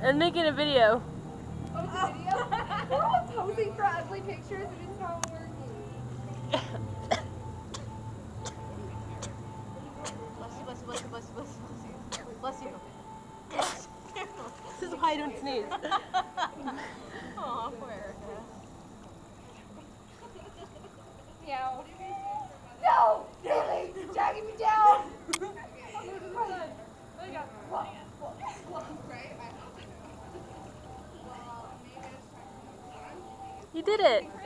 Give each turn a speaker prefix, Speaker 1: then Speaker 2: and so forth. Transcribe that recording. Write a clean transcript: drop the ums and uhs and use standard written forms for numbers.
Speaker 1: And making a video.
Speaker 2: Oh, it's a video? We're all posing for ugly pictures and it's not working.
Speaker 3: Bless you, bless you, bless you, bless you, bless you, bless you.
Speaker 1: This is why I don't sneeze.
Speaker 3: Aw, poor Erica.
Speaker 2: Meow. No! Billy! You're dragging me down!
Speaker 1: You did it.